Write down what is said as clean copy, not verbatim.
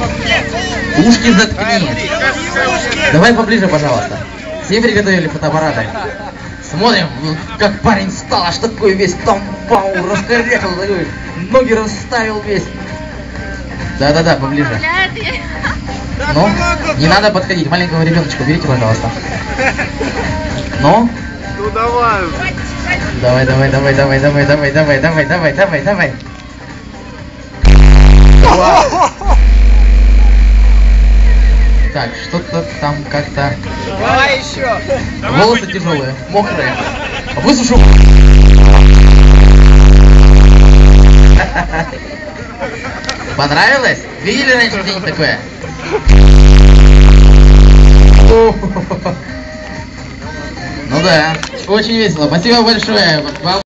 Ушки заткни. Давай поближе, пожалуйста. Все приготовили фотоаппараты. Смотрим, как парень встал, аж такой весь там, вау, раскорячил, такой, ноги расставил весь. Да-да-да, поближе. Ну, не надо подходить, маленького ребеночка уберите, пожалуйста. Ну? Ну давай. Давай, давай, давай, давай, давай, давай, давай, давай, давай, давай, давай. Так, что-то там как-то... Давай еще. Волосы тяжелые, мокрые. Высушу. Понравилось? Видели раньше где-нибудь такое? Ну да, очень весело. Спасибо большое.